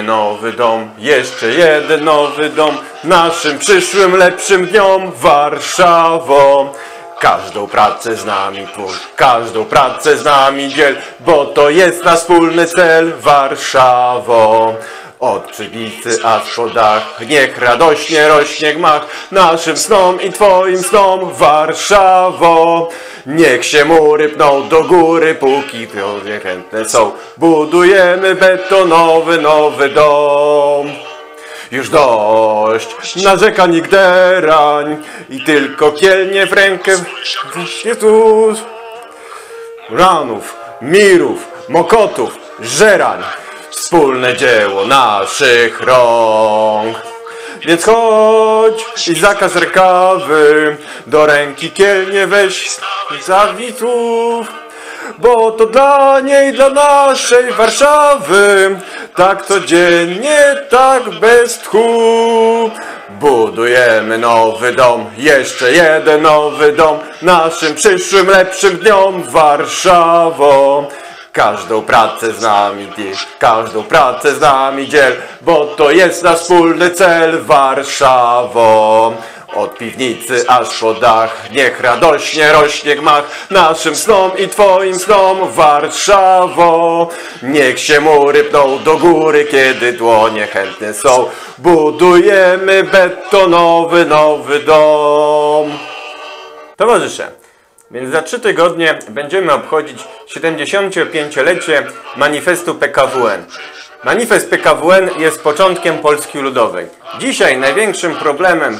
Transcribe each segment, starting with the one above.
nowy dom, jeszcze jeden nowy dom, naszym przyszłym lepszym dniom Warszawo. Każdą pracę z nami twórz, każdą pracę z nami dziel, bo to jest nasz wspólny cel Warszawo. Od przybicy aż po dach, niech radośnie rośnie gmach naszym snom i twoim snom Warszawo. Niech się mury pną do góry, póki ludzie chętne są. Budujemy betonowy nowy dom. Już dość narzekań i gderań i tylko kielnie w rękę Jezus. Ranów, mirów, mokotów, żerań, wspólne dzieło naszych rąk. Więc chodź i zakaż rękawy, do ręki kielnie weź zawitów, bo to dla niej, dla naszej Warszawy, tak codziennie, tak bez tchu. Budujemy nowy dom, jeszcze jeden nowy dom, naszym przyszłym lepszym dniom Warszawo. Każdą pracę z nami dziel, każdą pracę z nami dziel, bo to jest nasz wspólny cel Warszawo. Od piwnicy aż po dach, niech radośnie rośnie gmach naszym snom i twoim snom Warszawo. Niech się mury pną do góry, kiedy dłonie chętne są. Budujemy betonowy nowy dom. Towarzysze, więc za 3 tygodnie będziemy obchodzić 75-lecie manifestu PKWN. Manifest PKWN jest początkiem Polski Ludowej. Dzisiaj największym problemem,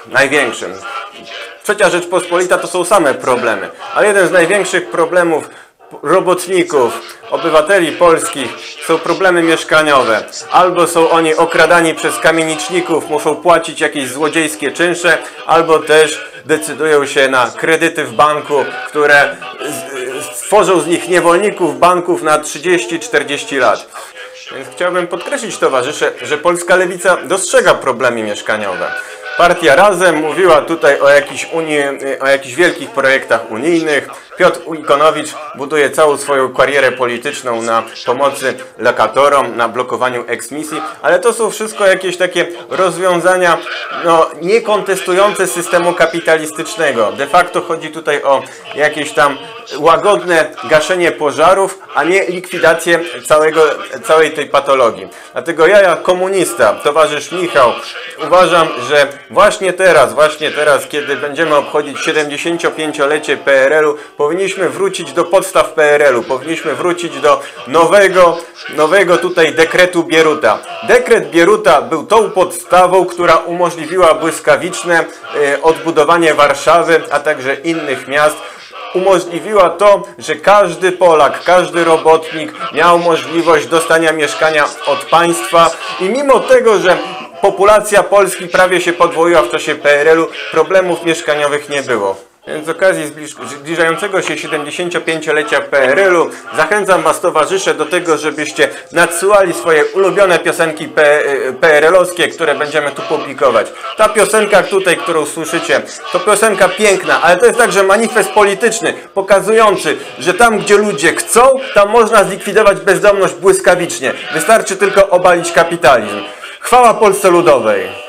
Trzecia Rzeczpospolita to są same problemy, ale jeden z największych problemów robotników, obywateli polskich są problemy mieszkaniowe. Albo są oni okradani przez kamieniczników, muszą płacić jakieś złodziejskie czynsze, albo też decydują się na kredyty w banku, które tworzą z nich niewolników banków na 30-40 lat. Więc chciałbym podkreślić, towarzysze, że polska lewica dostrzega problemy mieszkaniowe. Partia Razem mówiła tutaj o jakichś wielkich projektach unijnych. Piotr Ikonowicz buduje całą swoją karierę polityczną na pomocy lokatorom, na blokowaniu eksmisji, ale to są wszystko jakieś takie rozwiązania niekontestujące systemu kapitalistycznego. De facto chodzi tutaj o jakieś tam łagodne gaszenie pożarów, a nie likwidację całej tej patologii. Dlatego ja, jak komunista, towarzysz Michał, uważam, że właśnie teraz, kiedy będziemy obchodzić 75-lecie PRL-u, powinniśmy wrócić do podstaw PRL-u, powinniśmy wrócić do nowego tutaj dekretu Bieruta. Dekret Bieruta był tą podstawą, która umożliwiła błyskawiczne odbudowanie Warszawy, a także innych miast. Umożliwiła to, że każdy Polak, każdy robotnik miał możliwość dostania mieszkania od państwa i mimo tego, że populacja Polski prawie się podwoiła w czasie PRL-u, problemów mieszkaniowych nie było. Więc z okazji zbliżającego się 75-lecia PRL-u zachęcam was, towarzysze, do tego, żebyście nadsyłali swoje ulubione piosenki PRL-owskie, które będziemy tu publikować. Ta piosenka tutaj, którą słyszycie, to piosenka piękna, ale to jest także manifest polityczny, pokazujący, że tam, gdzie ludzie chcą, tam można zlikwidować bezdomność błyskawicznie. Wystarczy tylko obalić kapitalizm. Chwała Polsce Ludowej!